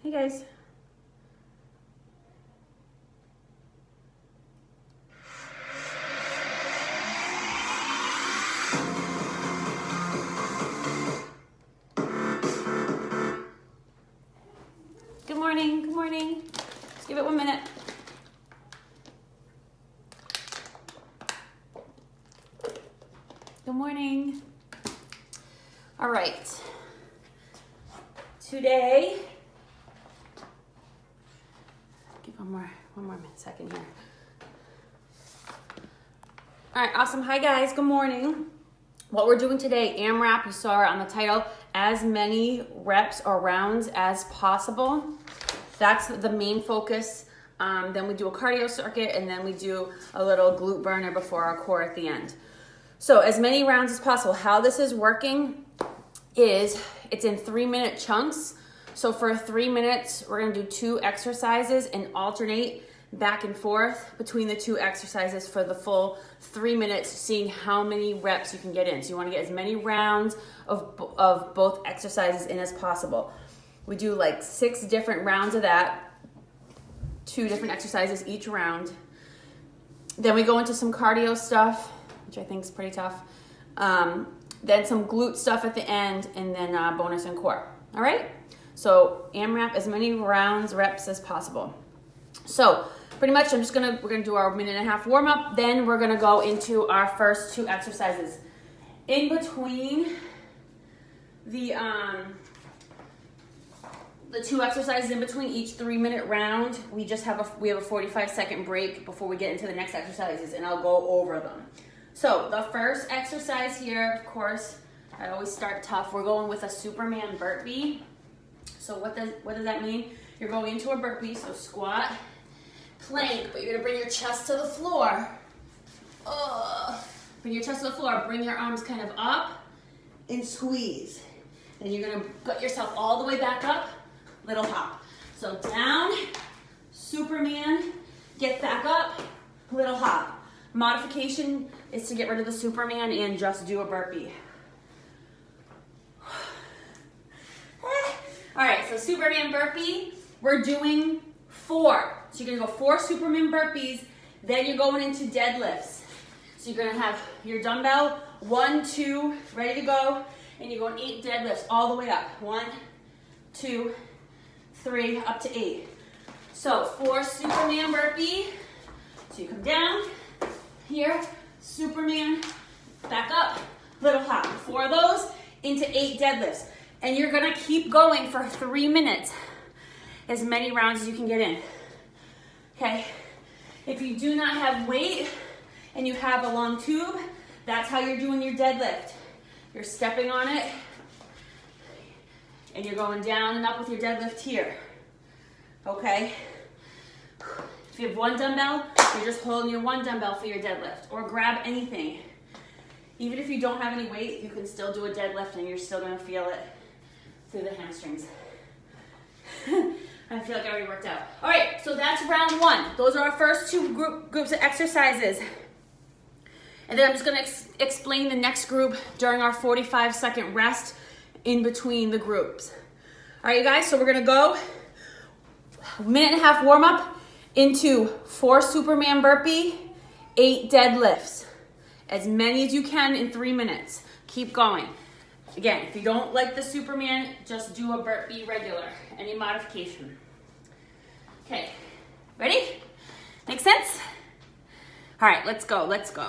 Hey guys. Good morning, good morning. Just give it 1 minute. Good morning. All right. Today, give one more second here. All right, awesome. Hi guys, good morning. What we're doing today, AMRAP, you saw it on the title, as many reps or rounds as possible. That's the main focus. Then we do a cardio circuit, and then we do a little glute burner before our core at the end. So as many rounds as possible. How this is working is it's in 3-minute chunks. So for 3 minutes, we're gonna do 2 exercises and alternate back and forth between the 2 exercises for the full 3 minutes, seeing how many reps you can get in. So you wanna get as many rounds of both exercises in as possible. We do like 6 different rounds of that, 2 different exercises each round. Then we go into some cardio stuff, which I think is pretty tough. Then some glute stuff at the end, and then bonus and core. All right? So AMRAP, as many rounds, reps as possible. So pretty much we're gonna do our 1.5-minute warm up. Then we're gonna go into our first 2 exercises. In between the 2 exercises, in between each 3-minute round, we have a 45-second break before we get into the next exercises, and I'll go over them. So the first exercise here, of course, I always start tough. We're going with a Superman burpee. So what does that mean? You're going into a burpee, so squat, plank, but you're gonna bring your chest to the floor. Bring your chest to the floor, bring your arms kind of up and squeeze. Then you're gonna gut yourself all the way back up, little hop. So down, Superman, get back up, little hop. Modification is to get rid of the Superman and just do a burpee. All right, so Superman burpee, we're doing 4. So you're gonna go 4 Superman burpees, then you're going into deadlifts. So you're gonna have your dumbbell, 1, 2, ready to go, and you're going 8 deadlifts all the way up. 1, 2, 3, up to 8. So 4 Superman burpee, so you come down, here, Superman, back up, little hop. 4 of those into 8 deadlifts. And you're gonna keep going for 3 minutes, as many rounds as you can get in. Okay, if you do not have weight and you have a long tube, that's how you're doing your deadlift. You're stepping on it and you're going down and up with your deadlift here. Okay? If you have 1 dumbbell, you're just holding your 1 dumbbell for your deadlift, or grab anything. Even if you don't have any weight, you can still do a deadlift and you're still gonna feel it through the hamstrings. I feel like I already worked out. All right, so that's round 1. Those are our first 2 groups of exercises. And then I'm just gonna explain the next group during our 45-second rest in between the groups. All right, you guys, so we're gonna go 1.5-minute warm up into 4 Superman burpee, 8 deadlifts. As many as you can in 3 minutes. Keep going. Again, if you don't like the Superman, just do a burpee regular. Any modification. Okay, ready? Make sense? All right, let's go, let's go.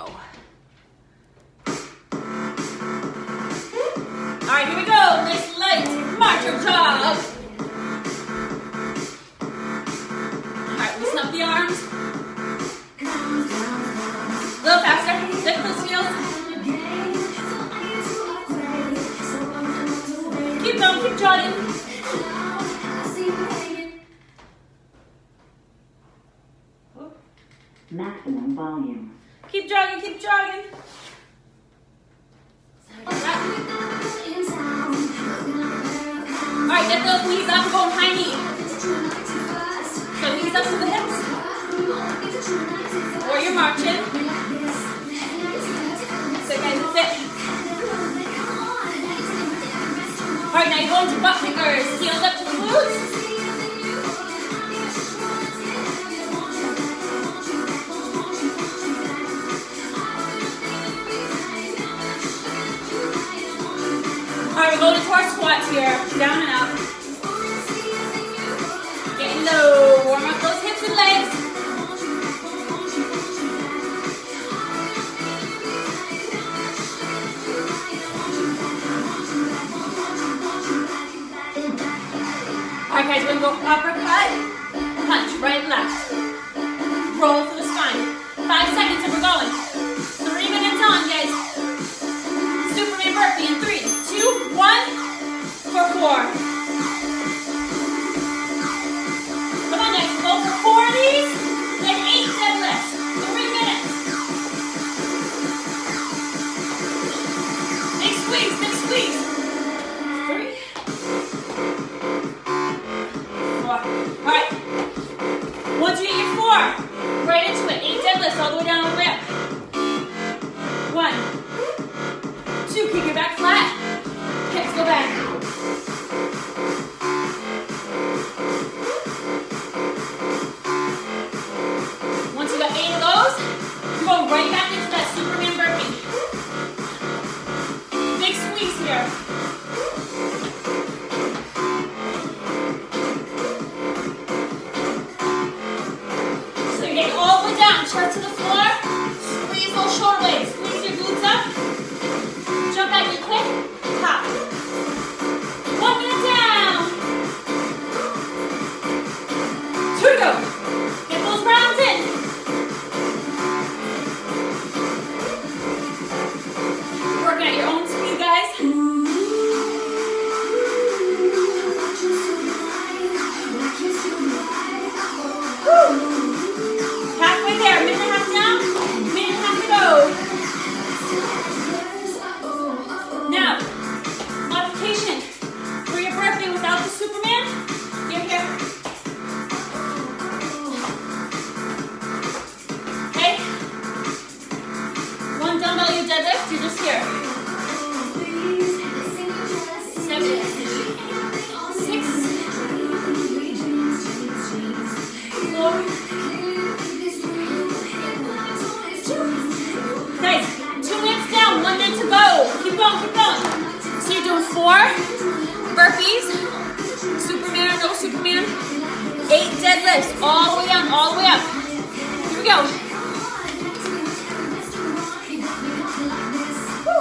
All right, here we go. Nice light march or jog. All right, loosen up the arms. A little faster. Lift those heels. Keep going, keep jogging. Maximum volume. Keep jogging, keep jogging. All right, get those knees up, going high knee. So knees up to the hips. Or you're marching. So guys, sit. All right, now you're going to butt fingers. Heels up to the glutes. right, we're going into our squats here. Down and up. Getting low. Warm up those hips and legs. All right, guys, we're going to go uppercut, punch, right, left. Roll for the spine. 5 seconds and we're going. 3 minutes on, guys. Superman burpee in 3, 2, 1, for 4. Come on, guys, go for 4 of these, then 8 deadlifts. 3 minutes. Big squeeze, big squeeze. 3, 4. All right. Once you get your 4, right into it. 8 deadlifts all the way down, all the way up. 1, 2, keep your back flat. Hips go back. Once you got 8 of those, you're going right back into that Superman burpee. Big squeeze here. So you're getting all the way down, chest to the floor. Squeeze those shoulder blades. Squeeze your glutes up. Jump back in quick. Pop. 1 minute down. 2 to go. Get those rounds in. Working at your own speed, guys. Woo. Halfway there. Minute and a half down. Minute and a half to go. Now, modification for your burpee without the Superman. You're here. Okay? 1 dumbbell you deadlift, you're just here. 7, 6, 4, 2. Nice. 2 minutes down, 1 minute to go. Keep going, keep going. So you're doing 4 burpees, Superman or no Superman, 8 deadlifts, all the way down, all the way up. Here we go. Woo.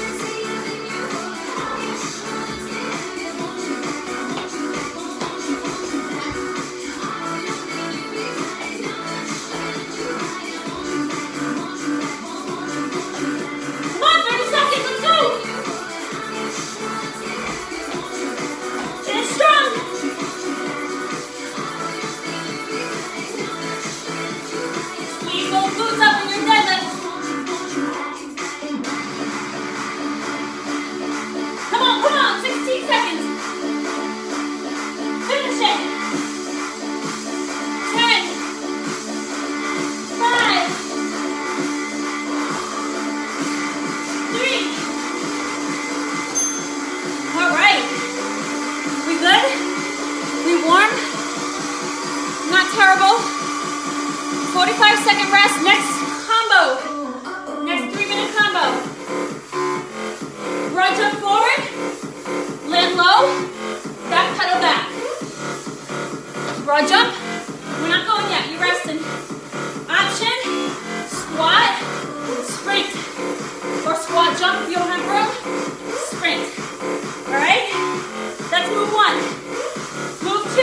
Come on, 30 seconds, let's go. Finish strong. Squeeze those glutes up in your deadlift. Come on, 16 seconds. Finish it. 10, 5, 3. All right. We good? We warm? Not terrible. 45-second rest. Next combo. Next 3-minute combo. Broad jump forward. Land low. Back pedal back. Broad jump. We're not going yet. You're resting. Option. Squat. Sprint. Or squat jump if you don't have room. Sprint. All right? Let's move 1. Move 2.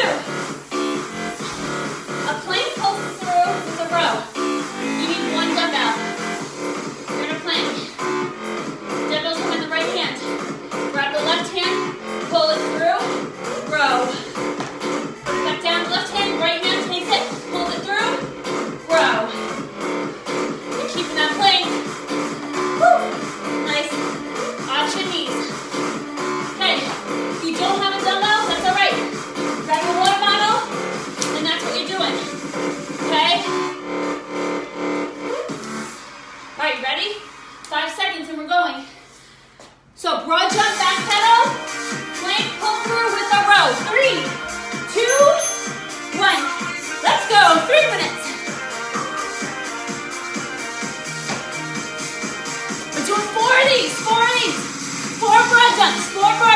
A plank pull through with a row. You need 1 dumbbell. You're in a plank. Dumbbells behind the right hand. Grab the left hand, pull it through, row. Put it back down, left hand, right hand takes it, pulls it through, row. You're keeping that plank. Woo. Nice. Option knees. Okay, if you don't have a dumbbell, that's all right. Grab a water bottle, and that's what you're doing. Okay? All right, ready? 5 seconds and we're going. So broad jump, back pedal, plank, pull through with a row. 3, 2, 1. Let's go. 3 minutes. We're doing 4 of these. 4 broad jumps. 4 broad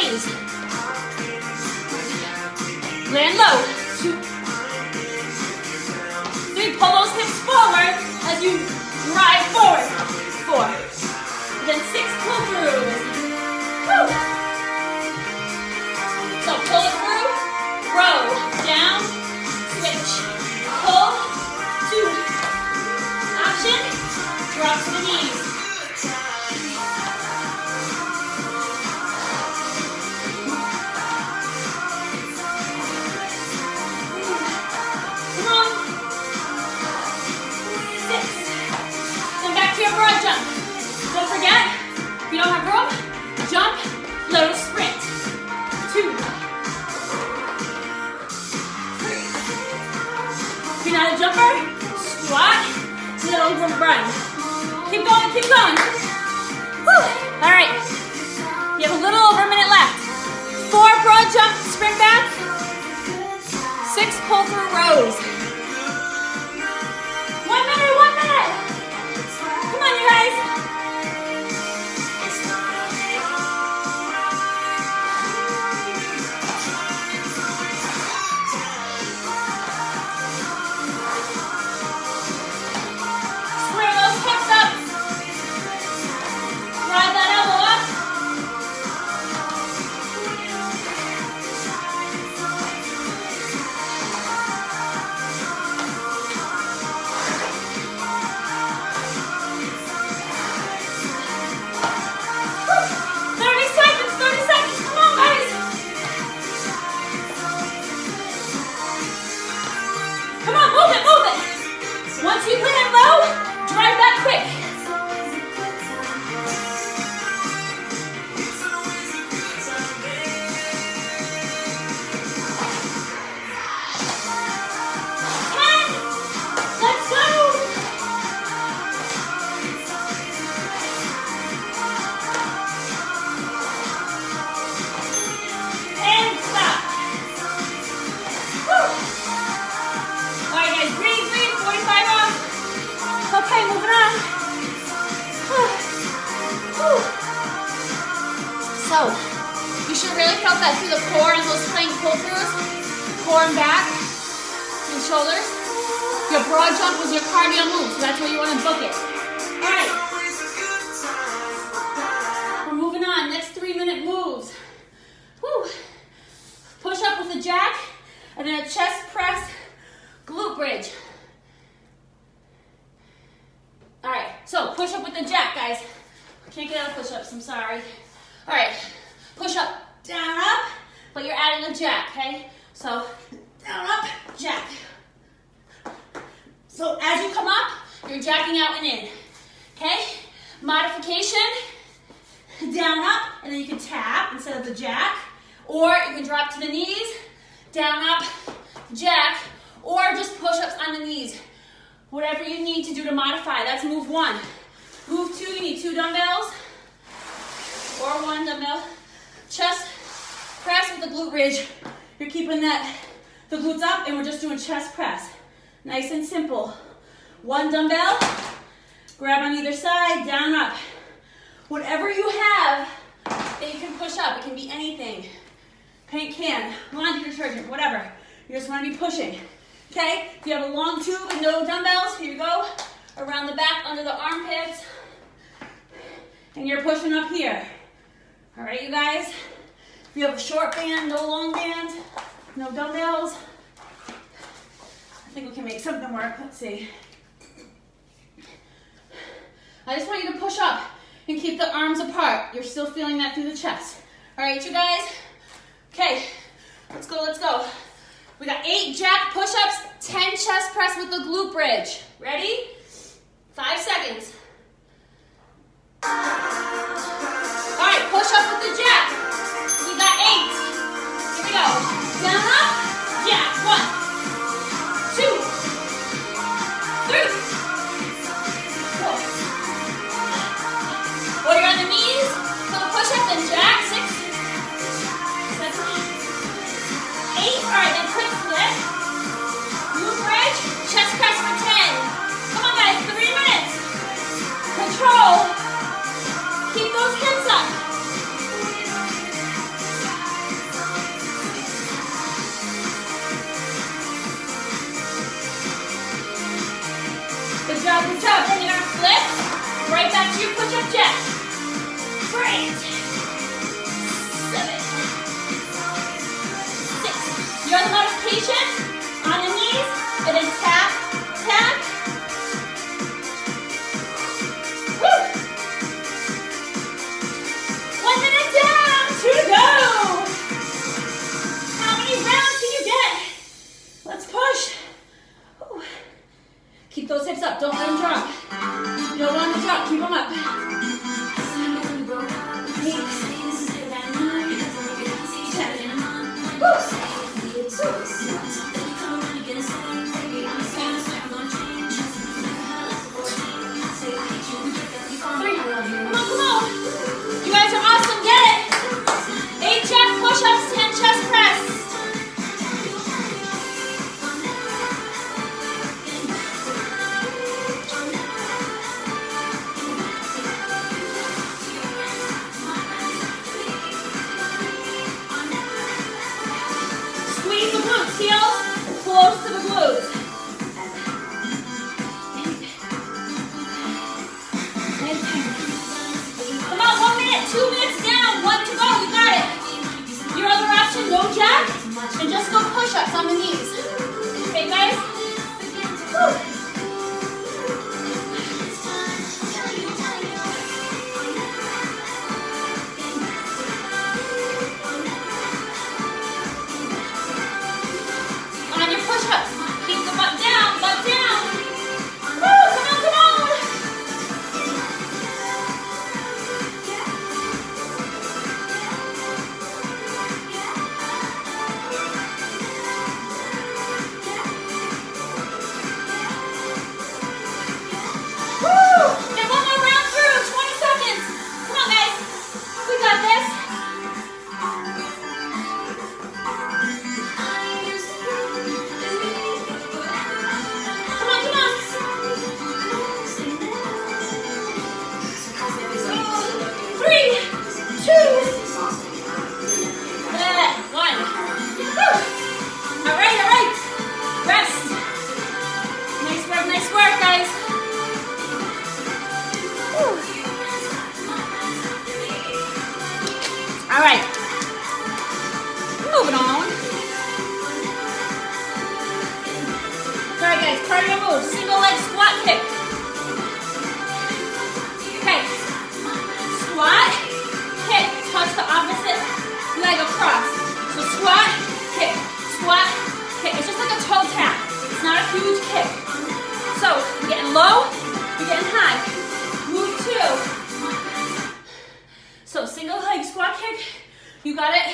knees. Land low. 2, 3, pull those hips forward as you drive forward. 4, then 6, pull through. Woo. So pull it through, row, down, switch, pull, 2, option, drop to the knees. Come on. 6. Then back to your broad jump. Don't forget, if you don't have room, jump, little sprint. 2. 3. If you're not a jumper, squat, little run. Keep going, keep going. Whew. All right, you have a little over a minute left. 4 broad jump, sprint back. 6 pull through rows. 1 minute, 1 minute. Come on, you guys. Square those hips up. Drive that elbow up. Woo. 30 seconds, 30 seconds. Come on, guys. Come on, move it, move it. Once you land low, drive that quick. Let's go! And stop. Woo. All right, guys, breathe, breathe, 45 off. Okay, moving on. Whew. So, you should really felt that through the core and those plank pull-throughs. Core and back and shoulders. Your broad jump was your cardio move, so that's where you want to book it. All right. We're moving on. Next 3-minute moves. Whew. Push up with a jack, and then a chest press, glute bridge. All right, so push up with the jack, guys. Can't get out of push-ups, I'm sorry. All right, push up, down, up, but you're adding a jack, okay? So, down, up, jack. So as you come up, you're jacking out and in, okay? Modification, down, up, and then you can tap instead of the jack, or you can drop to the knees, down, up, jack, or just push-ups on the knees. Whatever you need to do to modify, that's move 1. Move 2, you need 2 dumbbells, or 1 dumbbell. Chest press with the glute bridge. You're keeping the glutes up, and we're just doing chest press. Nice and simple. 1 dumbbell, grab on either side, down, up. Whatever you have that you can push up, it can be anything. Paint can, laundry detergent, whatever. You just want to be pushing. Okay, if you have a long tube and no dumbbells, here you go. Around the back, under the armpits. And you're pushing up here. All right, you guys? If you have a short band, no long band, no dumbbells, I think we can make something work. Let's see. I just want you to push up and keep the arms apart. You're still feeling that through the chest. All right, you guys? Okay, let's go, let's go. We got 8 jack push-ups, 10 chest press with the glute bridge. Ready? 5 seconds. All right, push up with the jack. We got 8. Here we go. Down, up, jack. 1, 2, 3, 4. Or you're on the knees for the push-up, then jack. 6, 7, 8. All right, then quick flip. Glute bridge, chest press for 10. Come on, guys, 3 minutes. Control. Keep those hips up. push-up jack. Great. 7, 6. You're on the modification. On the knees, and then tap, tap. Woo! 1 minute down, 2 to go. How many rounds can you get? Let's push. Woo. Keep those hips up, don't let them drop. You don't want them to drop, keep them up. 7, 8, 9, 10. Woo! Woo! Come on. You guys are awesome. Get it. 8 jack push-ups, 10 chest press. Squeeze the glutes, heels close to the glutes. Come on, 1 minute, 2 minutes down, 1 to go, you got it. Your other option, no jack, and just go push-ups on the knees. Okay, guys? Woo. On your push-ups, keep the butt down, butt down. Woo, come on, come on. All right, moving on. All right, guys, cardio move, single leg squat kick. Okay, squat, kick, touch the opposite leg across. So squat, kick, it's just like a toe tap. It's not a huge kick. So you're getting low, you're getting high. Move 2. So single leg squat kick, you got it.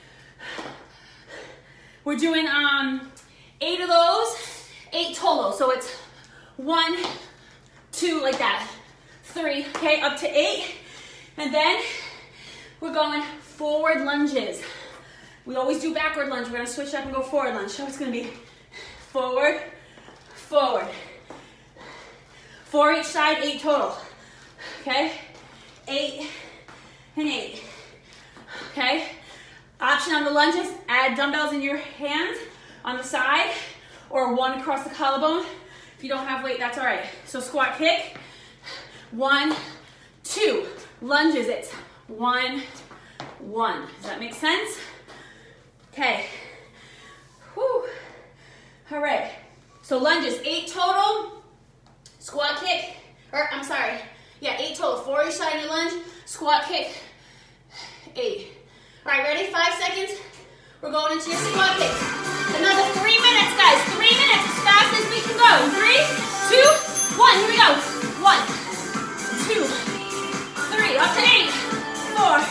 We're doing 8 of those, 8 total. So it's 1, 2, like that. 3, okay, up to 8. And then we're going forward lunges. We always do backward lunge. We're gonna switch up and go forward lunge. So it's gonna be forward, forward. 4 each side, 8 total. Okay, 8 and 8. Okay, option on the lunges, add dumbbells in your hands on the side or one across the collarbone. If you don't have weight, that's all right. So squat kick, 1, 2. Lunges, it's 1, 1. Does that make sense? Okay. Whew. All right. So lunges, 8 total. Squat kick, or I'm sorry. Yeah, 8 total. 4 each side of your lunge. Squat kick, 8. All right, ready? 5 seconds. We're going into your squat kick. Another 3 minutes, guys. 3 minutes, as fast as we can go. 3, 2, 1. Here we go. 1, 2, 3. Up to 8. 4,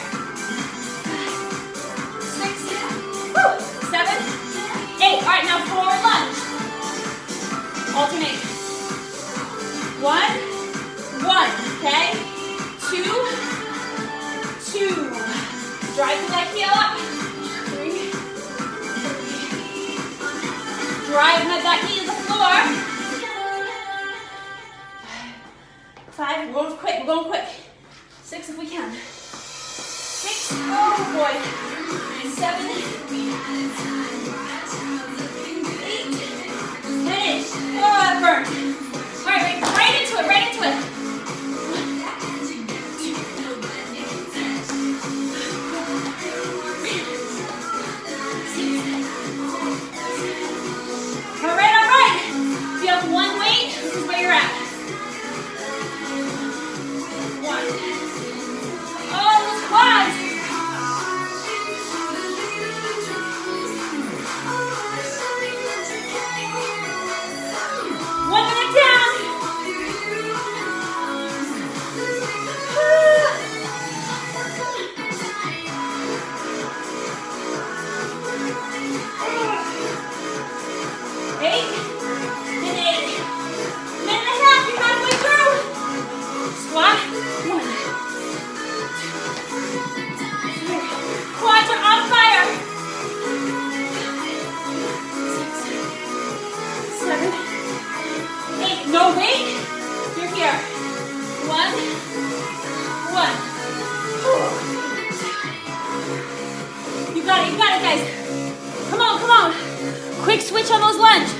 6, 7, 8. All right, now forward lunge. Alternate. 1, 1. Okay. 2, 2. Drive the leg heel up. 3, 3. Drive that knee to the floor. 5. We're going quick. We're going quick. 6 if we can. 6. Oh boy. 7. 8. 10. Oh, that burned. All right, right into it. Right into it. 1. You got it, guys. Come on, come on. Quick switch on those lunge.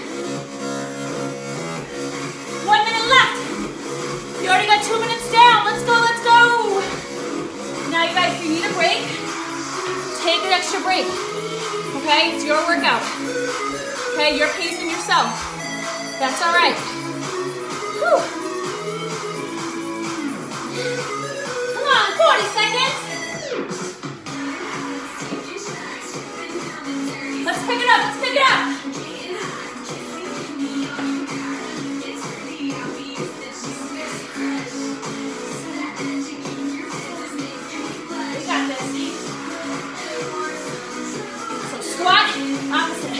1 minute left. You already got 2 minutes down. Let's go, let's go. Now you guys, if you need a break, take an extra break. Okay, it's your workout. Okay, you're pacing yourself. That's all right. Whew. Come on, 40 seconds. Let's pick it up, let's pick it up. We got this. So squat, opposite.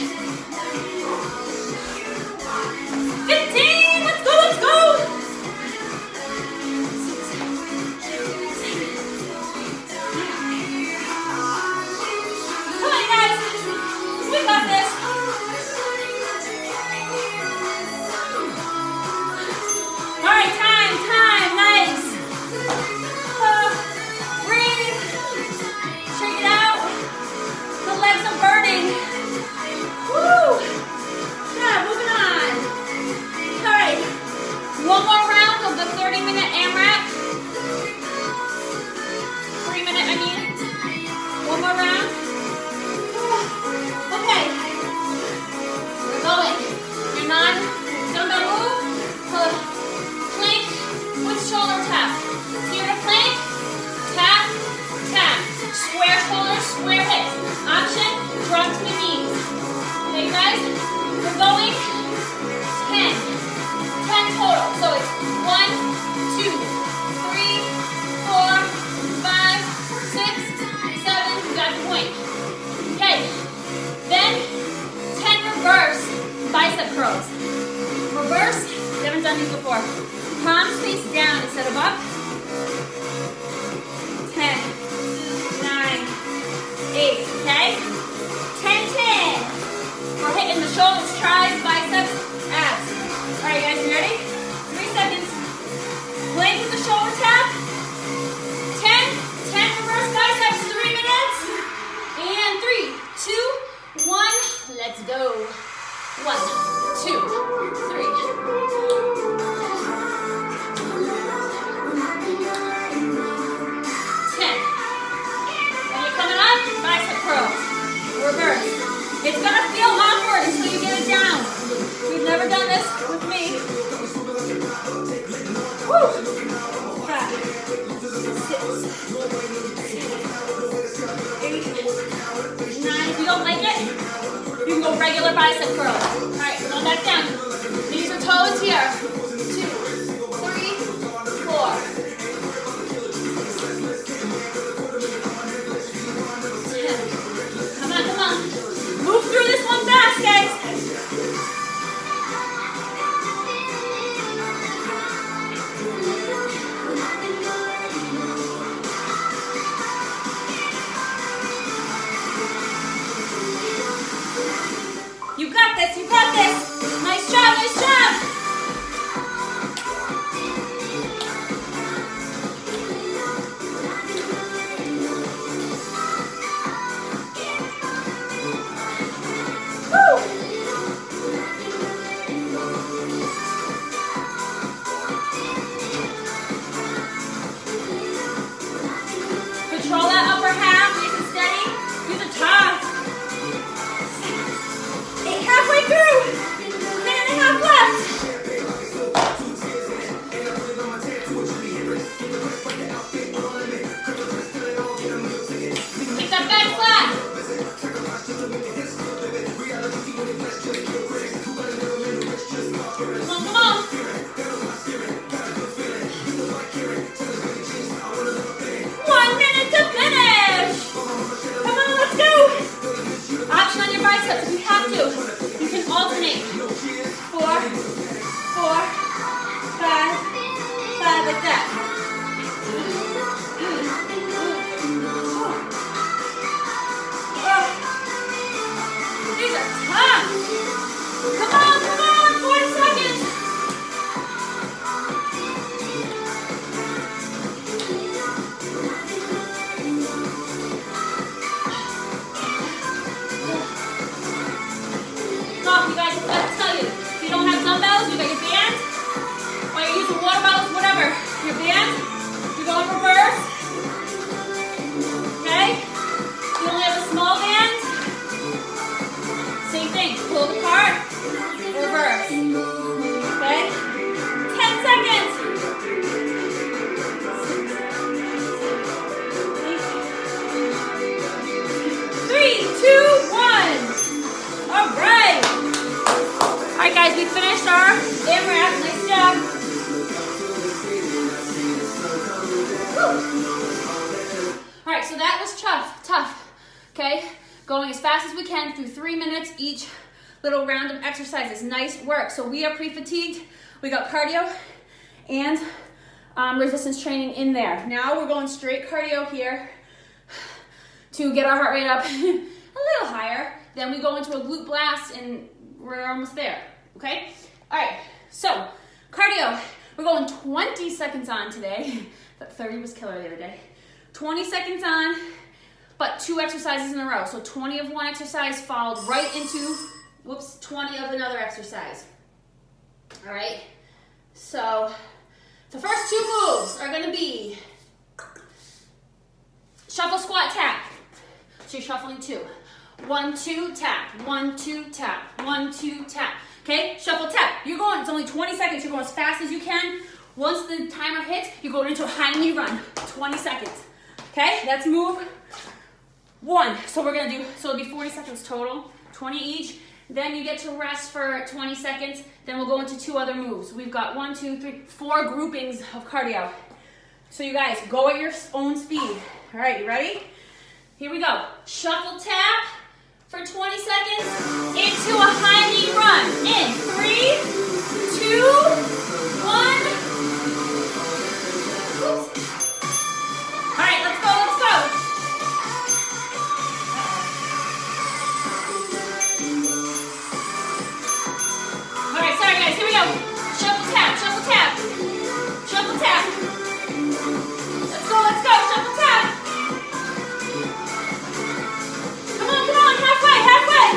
15, let's go, let's go. 6. Come on, guys. We got this. All right, time, nice. Breathe. Shake it out. The legs are burning. Woo. Yeah, moving on. All right, one more round of the 30-minute AMRAP. 3-minute, I mean. One more round. Okay, we're going. Your non-dumbbell move. Plank with shoulder tap. Here to plank, tap, tap. Square shoulders, square hips. Option, drop to the knees. Okay, you guys, we're going 10. 10 total. So it's 1, 2, 3, 4, 5, 6, 7. You got the point. Okay. Then 10 reverse bicep curls. Reverse, we haven't done these before. Palms face down instead of up. 10, 9, 8, okay? 10, 10. We're hitting the shoulders, tries, biceps, abs. All right, guys, you ready? 3 seconds. Plank with the shoulder tap. 10 reverse biceps, 3 minutes. And 3, 2, 1. Let's go. 1, 2, 3. 10. When you're coming up, bicep curls. Reverse. It's gonna feel awkward until you get it down. We've never done this with me. Woo. 5, 6, 8, 9. If you don't like it, you can go regular bicep curl. All right, go back down. Knees or toes here. 2, 3, 4. 10. Come on, come on. Move through this one fast, guys. You got this, you got All right, so that was tough, okay? Going as fast as we can through 3 minutes each little round of exercises. Nice work. So we are pre-fatigued. We got cardio and resistance training in there. Now we're going straight cardio here to get our heart rate up a little higher. Then we go into a glute blast and we're almost there, okay? All right, so cardio. We're going 20 seconds on today. That 30 was killer the other day. 20 seconds on, but 2 exercises in a row. So 20 of one exercise followed right into, 20 of another exercise. All right, so the first 2 moves are gonna be shuffle, squat, tap. So you're shuffling 2. 1, 2, tap. 1, 2, tap. 1, 2, tap. Okay, shuffle, tap. You're going, it's only 20 seconds. You're going as fast as you can. Once the timer hits, you're going into a high knee run. 20 seconds. Okay, that's move 1. So we're gonna do, so it'll be 40 seconds total, 20 each. Then you get to rest for 20 seconds. Then we'll go into 2 other moves. We've got 1, 2, 3, 4 groupings of cardio. So you guys, go at your own speed. All right, you ready? Here we go. Shuffle, tap for 20 seconds into a high knee run. In 3, 2, 1. Oops. All right, let's go, let's go. All right, sorry guys, here we go. Shuffle, tap, shuffle, tap. Shuffle, tap. Let's go, shuffle, tap. Come on, halfway, halfway.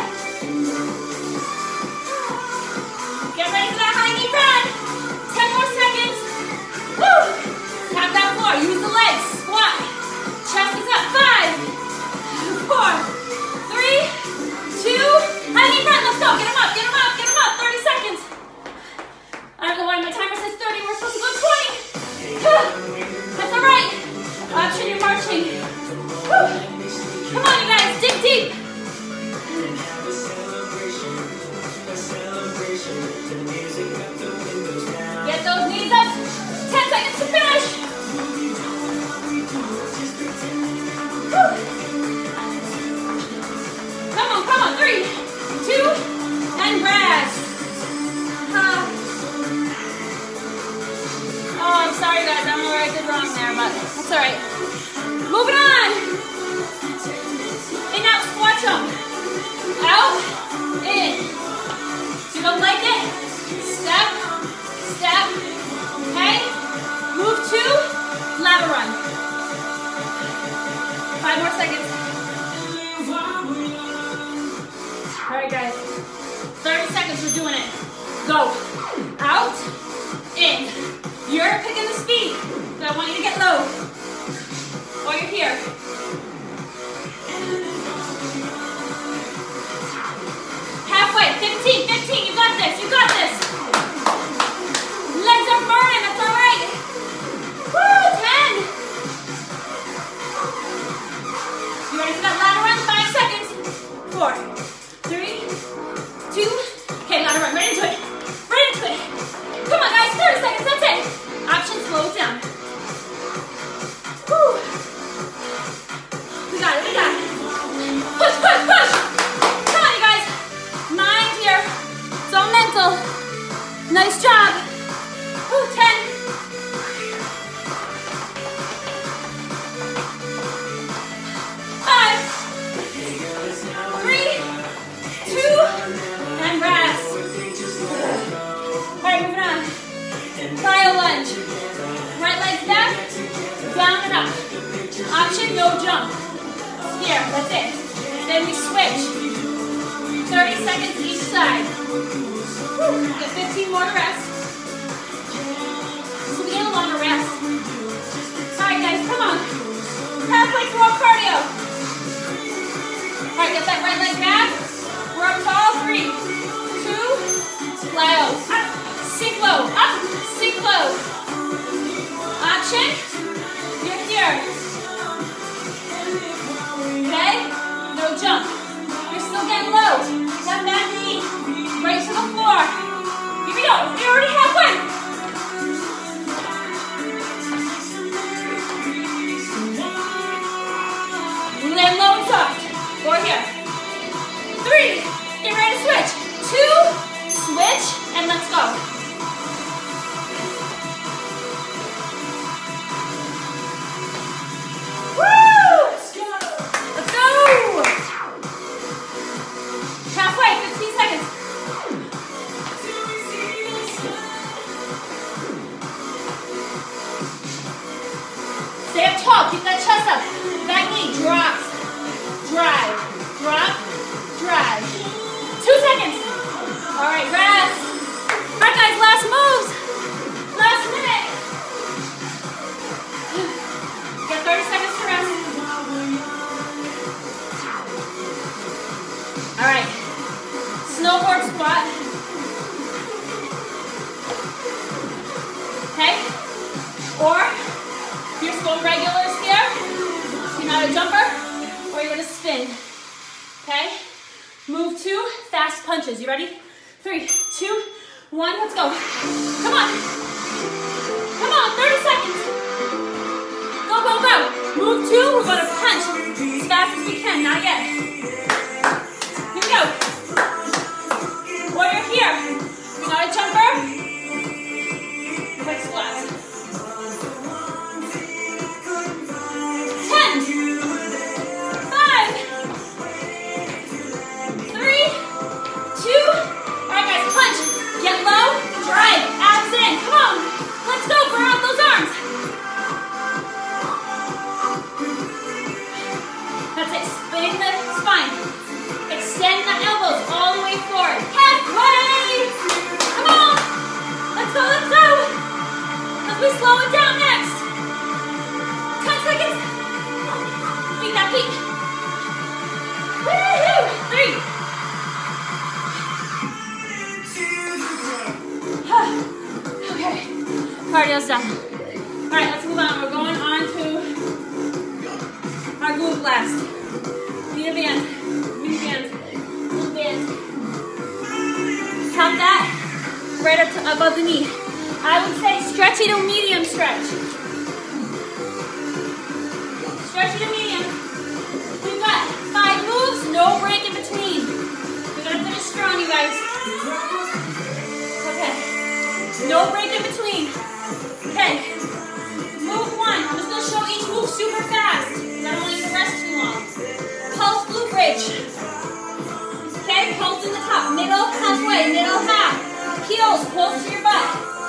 Get ready for that high knee run. 10 more seconds. Woo! Tap that floor, use the legs, squat. Chest is up, 5, 4, 3, 2, high knee run, let's go. Get him up, 30 seconds. I don't know why my timer says 30, we're supposed to go 20. That's all right. Option, you're marching. Woo. Come on, you guys, dig deep. Get those knees up. 10 seconds to finish. Woo. Come on, 3, 2, and rest. Oh, I'm sorry guys, I don't know where I did wrong there, but that's all right. Moving on. In, out, squat jump. Out, in. If you don't like it, step, step, okay? Move 2, ladder run. 5 more seconds. All right guys, 30 seconds, we're doing it. Go, out, in. You're picking the speed, but I want you to get low. While you're here. Halfway, 15, you got this, you got this. Legs are burning, that's all right. Woo, 10. You ready for that ladder run? 5 seconds. 4, 3, 2. Okay, ladder run, right into it. Right into it. Come on guys, 30 seconds, that's it. Option, slow it down. Woo. We got it. Push. Come on, you guys. Mind here. It's all mental. Nice job. Woo, 10. 5, 3, 2, and rest. All right, moving on. Plyo lunge. Right leg back, down and up. Option, no jump. Here, that's it. Then we switch. 30 seconds each side. Whew. Get 15 more to rest. So we get a longer rest. All right, guys, come on. Halfway through our cardio. All right, get that right leg back. We're up to all 3, 2, plyo. Up, sink low, up, sink low. Option, you're here. Okay, no jump. You're still getting low. Got that knee right to the floor. Here we go, you're already halfway. Stay up tall, keep that chest up. That knee drops. Drive, drop, drive. 2 seconds. All right, rest. All right, guys, last moves. Last minute. You got 30 seconds to rest. All right, snowboard squat. Okay, or you're going regulars here, so you're not a jumper, or you're gonna spin. Okay, move 2 fast punches. You ready? 3, 2, 1, let's go. Come on. Come on, 30 seconds. Go, go, go. Move 2, we're gonna punch as fast as we can, not yet. Here we go. Or you're here. You're not a jumper. Quick squats. 10, 5, 3, 2. All right, guys, punch. Get low, drive, abs in. Come on. Let's go, burn out those arms. That's it, spinning the spine. Extend the elbows all the way forward. Halfway. Come on. Let's go, let's go. As we slow it down next. 10 seconds. Beat that peak. Woo-hoo. 3. Okay. Cardio's done. All right, let's move on. We're going on to our glute blast. Need a band. Need a band. Glute band. Count that right up to above the knee. I would say stretchy to medium stretch. Stretchy to medium. We've got 5 moves, no break in between. We're gonna finish strong, you guys. Okay. No break in between. Okay. Move 1. I'm just gonna show each move super fast. I don't want you to rest too long. Pulse glute bridge. Okay, pulse in the top. Middle, halfway, middle, half. Heels close to your butt.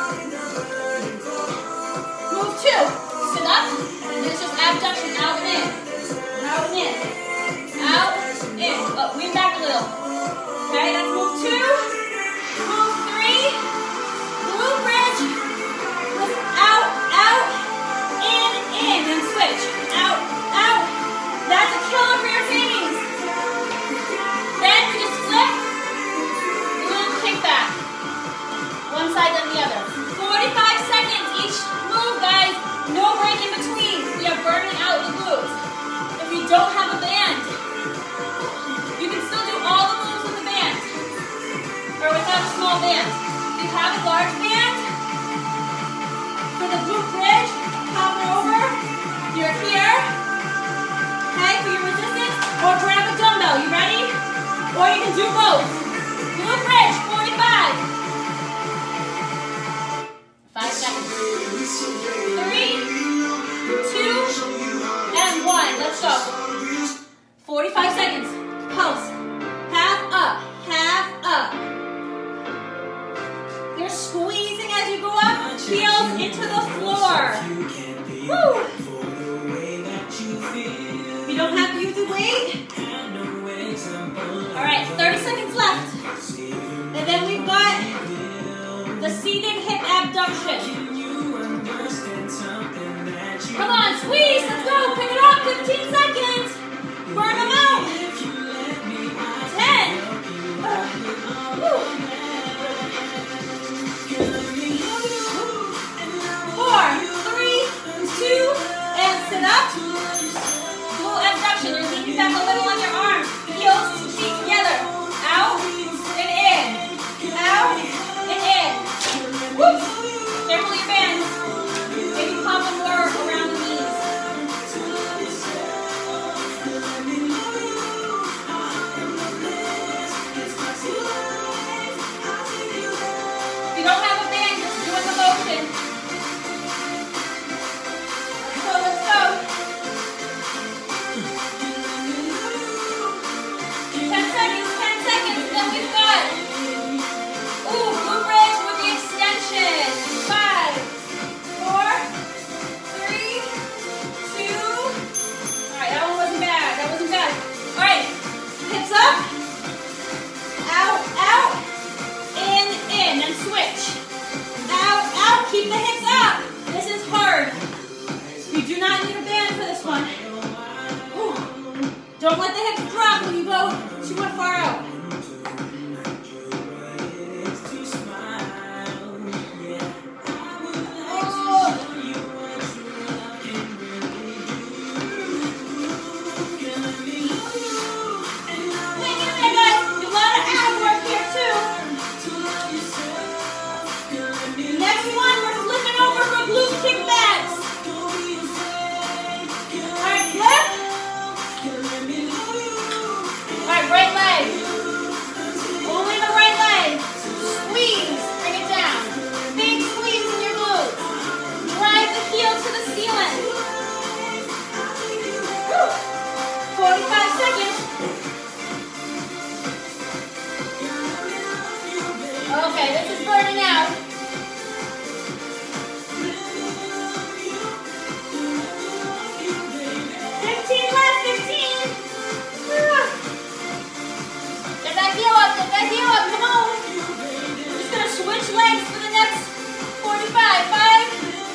Move 2. Sit up. And it's just abduction out and in. Out and in. Out, in. Oh, lean back a little. Okay, that's move 2. Move 3. Glute bridge. Out, out, in, and switch. Out, out. That's a killer for your feelings. Then we just flip. Glute kick back. One side then the other. 45 seconds each move, guys. No break in between. We are burning out the glutes. If you don't have a band, you can still do all the moves with a band. Or without a small band. If you have a large band, for the glute bridge, pop it over. You're here. Okay, for your resistance. Or grab a dumbbell. You ready? Or you can do both. Glute bridge, 45. 5 seconds. 3, 2, and 1. Let's go. 45 seconds. Pulse. Half up. Half up. You're squeezing as you go up. Heels into the floor. Woo! You don't have to use the weight. All right, 30 seconds left. And then we've got the seated hip abduction. Come on, squeeze. Let's go. Pick it up. 15 seconds. Burn them out. 10. Woo. 4, 3, 2, and sit up. Glute abduction. You're leaning back a little on your arms. Heels to feet together. Out and in. Out and in. Whoops. Careful your bands. Maybe pop them more around the knees. for this one. Whew. Don't let the hips drop when you go too far out. Okay, this is burning out. 15 left, 15. Get that heel up, come on. We're just gonna switch legs for the next 45. 5,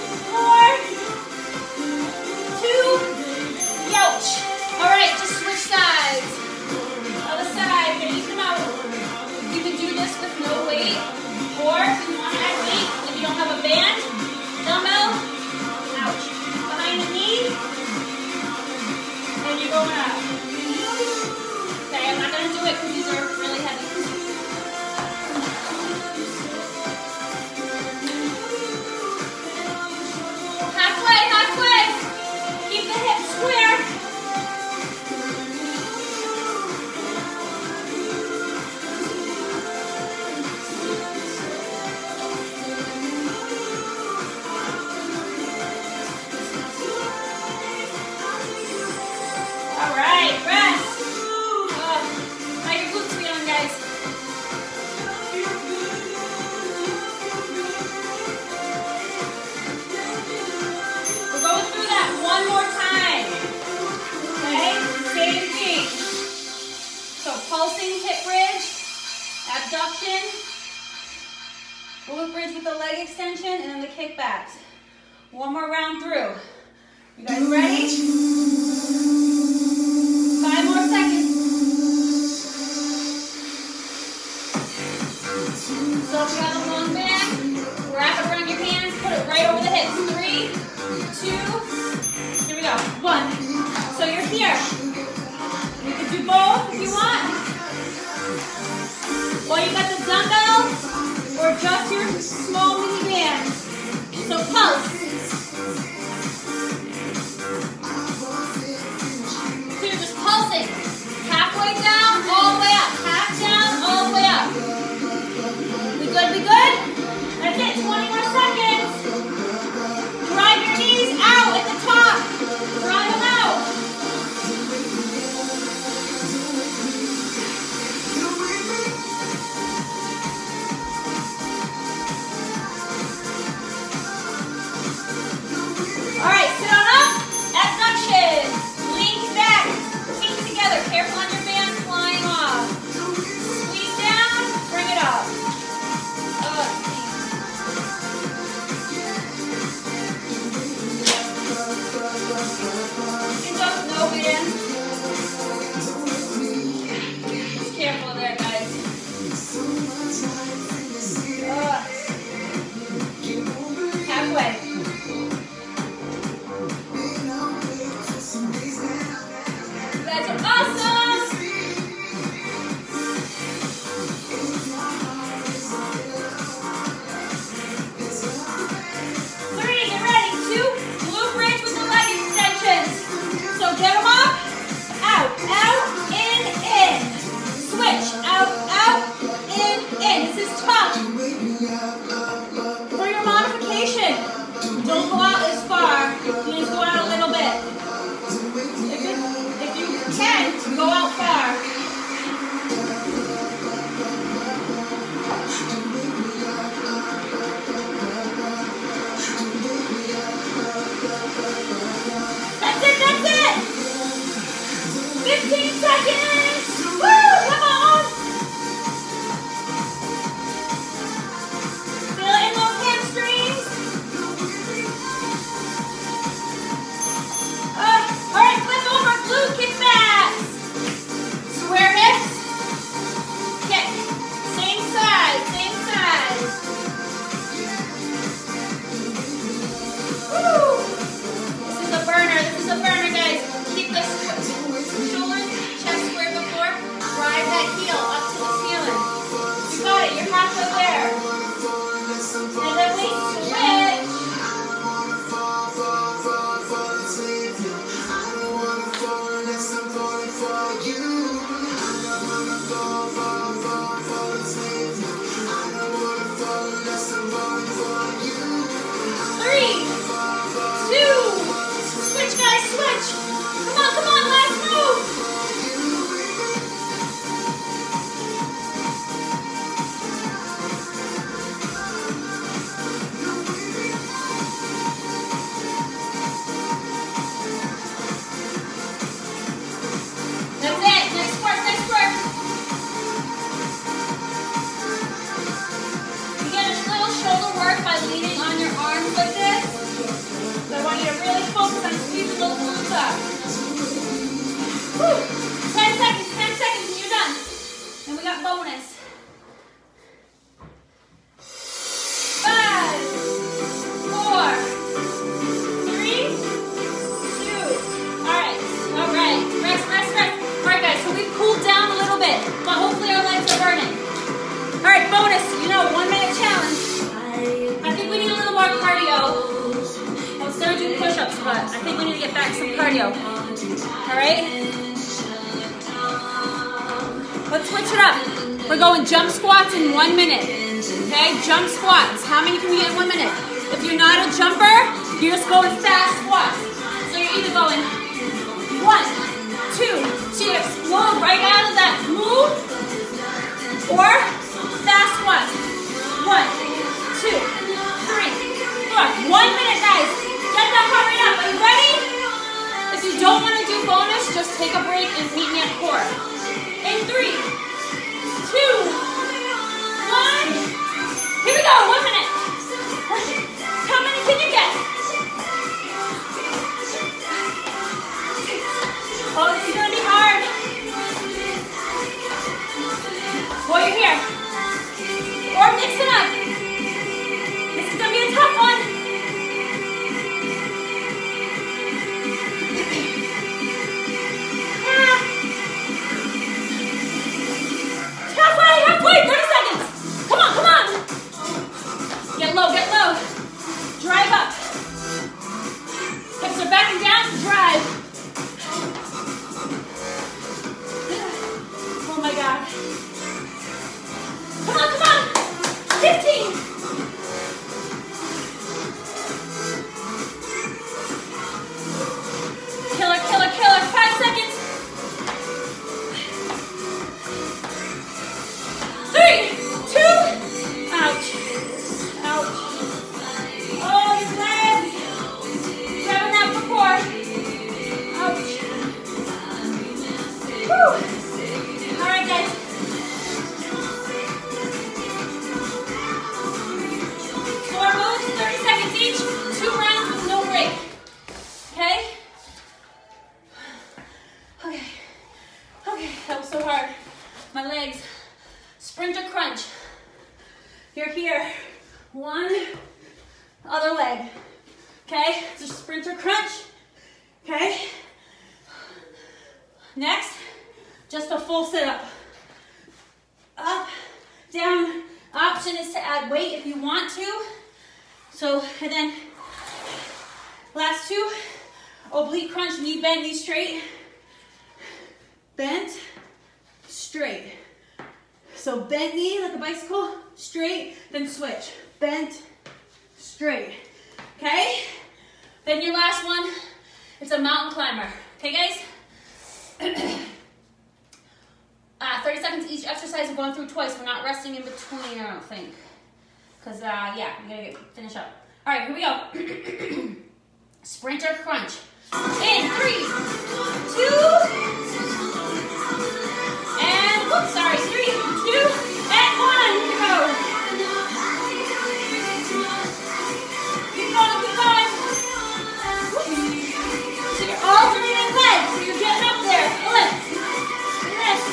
4, 2, youch. All right, just switch sides. Other side, we're gonna even out. You can do this with no weight, or if you want to add weight, if you don't have a band, dumbbell, ouch, behind the knee, and you're going up. Okay, I'm not going to do it because these are really heavy. Halfway, halfway. Keep the hips square. All right, rest. How your glutes feeling, guys? We're going through that one more time. Okay, same thing. So pulsing hip bridge, abduction, glute bridge with the leg extension, and then the kickbacks. One more round through. You guys ready? 5 more seconds. So if you have a long band, wrap it around your hands, put it right over the hips. 3, 2, here we go. 1. So you're here. You can do both if you want. Or you got the dumbbell, or just your small mini band. So pulse. So you're just pulsing. Halfway down, all the way up. Half down, all the way up. We good, we good? That's it, 20 more seconds. Drive your knees out at the top. Drive them out. All right, sit on up. Abduction. Lean back. Feet together. Careful on your band flying off. Squeeze down. Bring it up. Hands up. No band. Just careful there, guys. Halfway. You guys are awesome! 3, get ready. 2, glute bridge with the leg extensions. So get them up, out, in. Switch, out, in. This is tough. think we need to get back to some cardio. All right? Let's switch it up. We're going jump squats in 1 minute. Okay, jump squats. How many can we get in 1 minute? If you're not a jumper, you're just going fast squats. So you're either going 1, 2, so you explode right out of that move, or fast squats. 1, 2, 3, 4. 1 minute, guys. Get that heart rate up. Are you ready? If you don't want to do bonus, just take a break and meet me at core. In 3, 2, 1. Here we go. 1 minute. How many can you get? Oh, this is gonna be hard. While you're here. Or mix it up. This is gonna be a tough one. Halfway, 30 seconds. Come on, come on. Get low, get low. Drive up. Hips are back and down, drive. Oh my God. Come on, come on. 15. Killer, killer, killer. 5 seconds. 3, 2. Ouch. Ouch. Oh, your legs. Grabbing that for core. Ouch. Whew. All right, guys. 4 moves, 30 seconds each. 2 rounds with no break. Okay? Okay. Okay, that was so hard. My legs. Sprinter crunch. You're here. 1, other leg. Okay, it's a sprinter crunch. Okay. Next, just a full sit-up. Up, down. Option is to add weight if you want to. So, and then last 2, oblique crunch, knee bent, knee straight. Bent, straight. So bent knee like a bicycle, straight, then switch. Bent, straight. Okay? Then your last one, it's a mountain climber. Okay, guys? 30 seconds each exercise. We're going through twice. We're not resting in between, I don't think. Because, yeah, we gotta finish up. All right, here we go. Sprinter crunch. In 3, 2, and, whoops, sorry, 3, 2, and 1. Here we go. Keep going, keep going. So you're alternating legs. So you're getting up there. Lift, lift.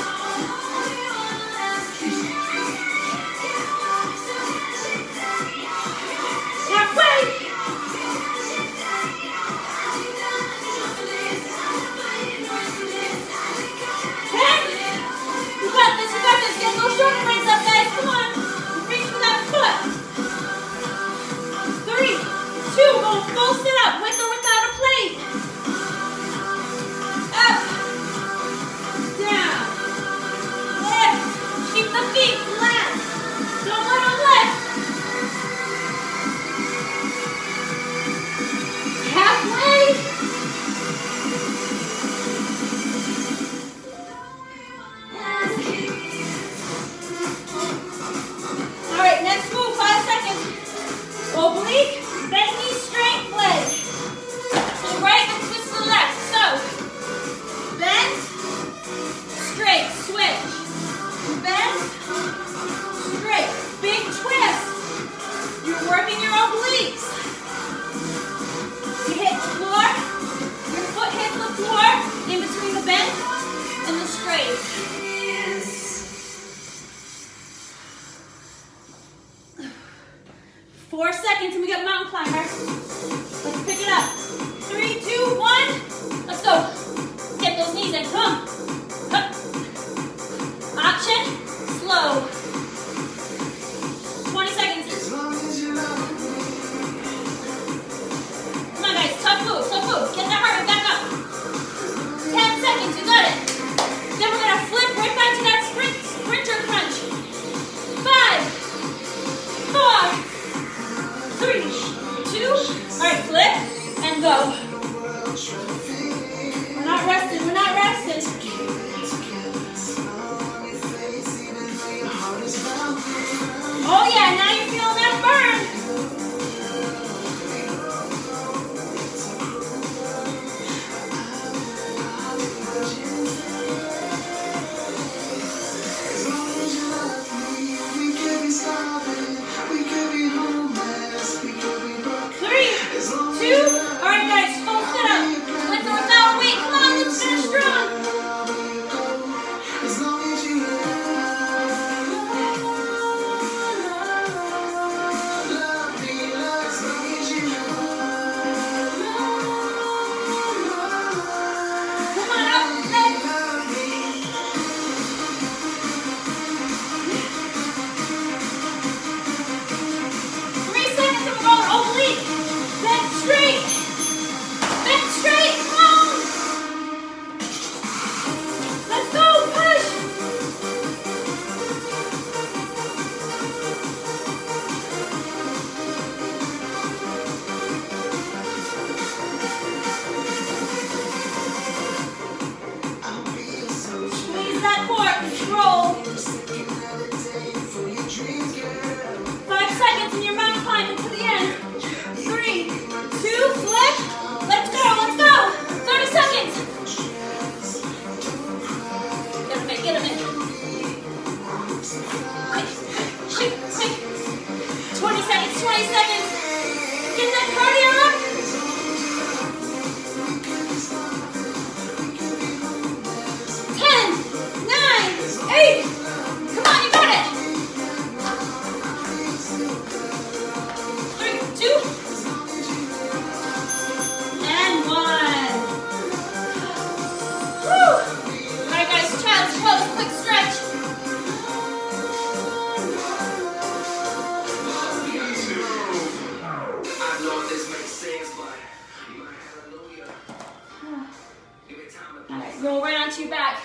Halfway. seconds. Oh yeah, now you're feeling that burn. Roll right onto your back.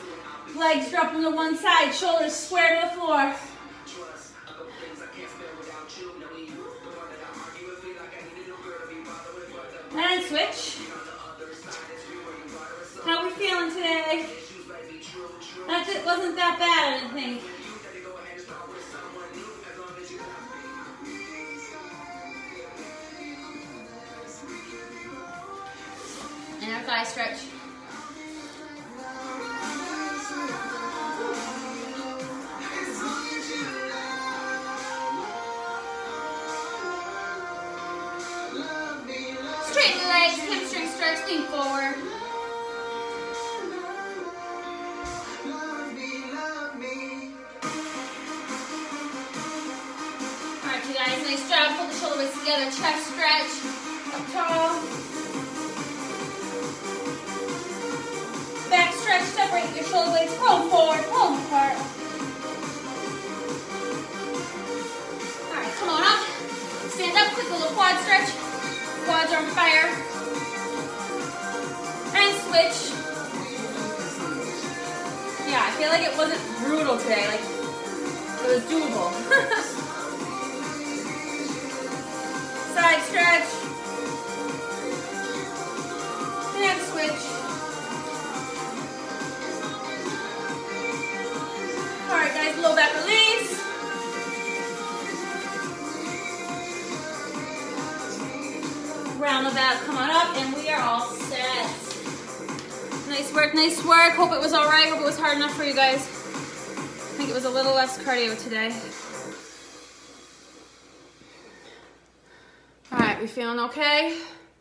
Legs drop on the one side, shoulders square to the floor. And switch. How are we feeling today? It wasn't that bad, I didn't think. And our thigh stretch. Straighten the legs, hamstring stretch, lean forward. Alright, you guys, nice job. Pull the shoulder blades together, chest stretch, up tall. Back stretch, separate your shoulder blades, pull them forward, pull them apart. Alright, come on up. Stand up, quick little quad stretch. Quads are on fire. And switch. Yeah, I feel like it wasn't brutal today. Like, it was doable. Side stretch. And switch. Alright guys, low back release. Roundabout, come on up, and we are all set. Nice work, nice work. Hope it was all right. Hope it was hard enough for you guys. I think it was a little less cardio today. All right, we feeling okay?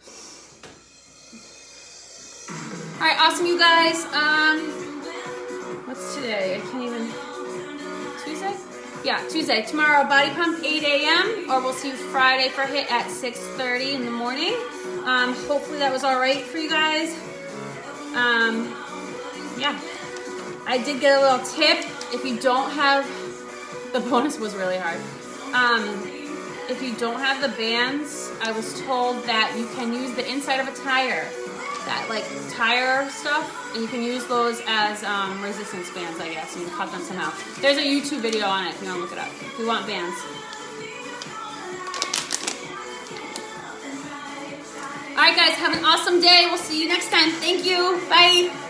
All right, awesome, you guys. What's today? I can't even. Tuesday? Yeah, Tuesday. Tomorrow, body pump 8 a.m. or we'll see you Friday for HIIT at 6:30 in the morning. Hopefully that was all right for you guys. Yeah, I did get a little tip. If you don't have, the bonus was really hard. If you don't have the bands, I was told that you can use the inside of a tire, that like tire stuff, and you can use those as resistance bands, I guess, and you can cut them somehow. There's a YouTube video on it if you want to look it up, if you want bands. All right, guys, have an awesome day. We'll see you next time. Thank you. Bye.